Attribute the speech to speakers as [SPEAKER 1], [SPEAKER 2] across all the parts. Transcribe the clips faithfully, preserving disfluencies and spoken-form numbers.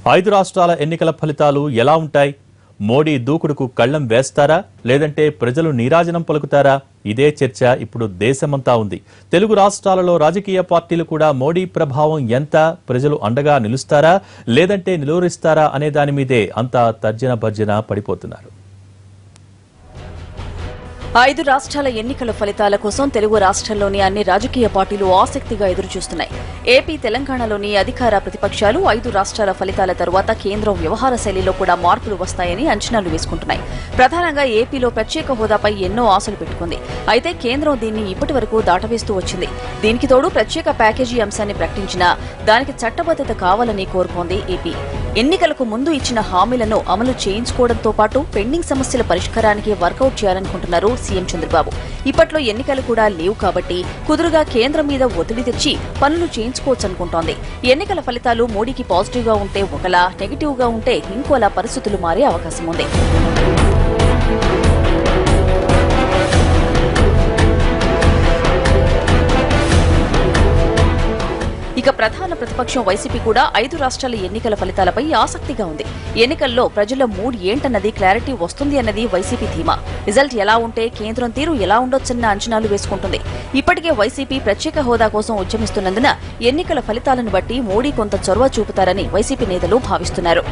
[SPEAKER 1] ఐదు రాష్ట్రాల ఎన్నికల ఫలితాలు ఎలా ఉంటాయి? మోడీ దూకుడుకు కళ్లం వేస్తారా లేదంటే ప్రజలు నీరాజనం పలుకుతారా? ఇదే చర్చ ఇప్పుడు దేశమంతా ఉంది. తెలుగు రాష్ట్రాలలో రాజకీయ పార్టీలు కూడా మోడీ ప్రభావం ఎంత, ప్రజలు అండగా నిలుస్తారా లేదంటే నిలువరిస్తారా అనే దాని మీదే అంతా తర్జన భర్జన పడిపోతున్నారు.
[SPEAKER 2] ఐదు రాష్ట్రాల ఎన్నికల ఫలితాల కోసం తెలుగు రాష్ట్రాల్లోని అన్ని రాజకీయ పార్టీలు ఆసక్తిగా ఎదురుచూస్తున్నాయి. ఏపీ, తెలంగాణలోని అధికార ప్రతిపక్షాలు ఐదు రాష్ట్రాల ఫలితాల తరువాత కేంద్రం వ్యవహార శైలిలో కూడా మార్పులు వస్తాయని అంచనాలు వేసుకుంటున్నాయి. ప్రధానంగా ఏపీలో ప్రత్యేక హోదాపై ఎన్నో ఆశలు పెట్టుకుంది. అయితే కేంద్రం దీన్ని ఇప్పటి వరకు దాటవేస్తూ వచ్చింది. దీనికి తోడు ప్రత్యేక ప్యాకేజీ అంశాన్ని ప్రకటించినా దానికి చట్టబద్దత కావాలని కోరుతోంది ఏపీ. ఎన్నికలకు ముందు ఇచ్చిన హామీలను అమలు చేయించుకోవడంతో పాటు పెండింగ్ సమస్యల పరిష్కారానికి వర్కౌట్ చేయాలనుకుంటున్నారు సీఎం చంద్రబాబు. ఇప్పట్లో ఎన్నికలు కూడా లేవు కాబట్టి కుదురుగా కేంద్రం మీద ఒత్తిడి తెచ్చి పనులు చేయించుకోవచ్చనుకుంటోంది. ఎన్నికల ఫలితాలు మోడీకి పాజిటివ్ గా ఉంటే ఒకలా, నెగిటివ్ గా ఉంటే ఇంకోలా పరిస్థితులు మారే అవకాశం ఉంది. ఇక ప్రధాన ప్రతిపక్షం వైసీపీ కూడా ఐదు రాష్ట్రాల ఎన్నికల ఫలితాలపై ఆసక్తిగా ఉంది. ఎన్నికల్లో ప్రజల మూడ్ ఏంటన్నది క్లారిటీ వస్తుంది అన్నది వైసీపీ ధీమా. రిజల్ట్ ఎలా ఉంటే కేంద్రం తీరు ఎలా ఉండొచ్చన్న అంచనాలు వేసుకుంటుంది. ఇప్పటికే వైసీపీ ప్రత్యేక హోదా కోసం ఉద్యమిస్తున్నందున ఎన్నికల ఫలితాలను బట్టి మోడీ కొంత చొరవ చూపుతారని వైసీపీ నేతలు భావిస్తున్నారు.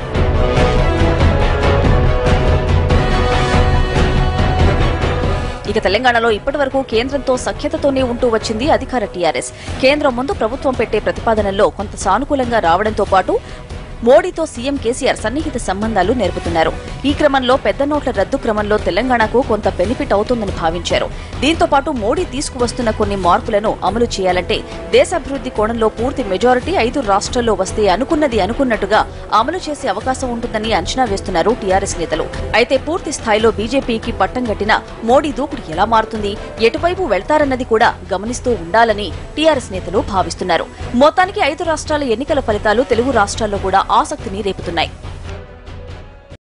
[SPEAKER 2] ఇక తెలంగాణలో ఇప్పటి వరకు కేంద్రంతో సఖ్యతతోనే ఉంటూ వచ్చింది అధికార టీఆర్ఎస్. కేంద్రం ముందు ప్రభుత్వం పెట్టే ప్రతిపాదనల్లో కొంత సానుకూలంగా రావడంతో పాటు మోడీతో సీఎం కేసీఆర్ సన్నిహిత సంబంధాలు నేర్పుతున్నారు. ఈ క్రమంలో పెద్ద నోట్ల రద్దు క్రమంలో తెలంగాణకు కొంత బెనిఫిట్ అవుతుందని భావించారు. దీంతో పాటు మోడీ తీసుకువస్తున్న కొన్ని మార్పులను అమలు చేయాలంటే దేశాభివృద్ధి కోణంలో పూర్తి మెజారిటీ ఐదు రాష్ట్రాల్లో వస్తే అనుకున్నది అనుకున్నట్టుగా అమలు చేసే అవకాశం ఉంటుందని అంచనా వేస్తున్నారు టీఆర్ఎస్ నేతలు. అయితే పూర్తి స్థాయిలో బీజేపీకి పట్టం కట్టిన మోడీ దూకుడు ఎలా మారుతుంది, ఎటువైపు వెళ్తారన్నది కూడా గమనిస్తూ ఉండాలని టీఆర్ఎస్ నేతలు భావిస్తున్నారు. మొత్తానికి ఐదు రాష్ట్రాల ఎన్నికల ఫలితాలు తెలుగు రాష్ట్రాల్లో కూడా ఆసక్తిని రేపుతున్నాయి.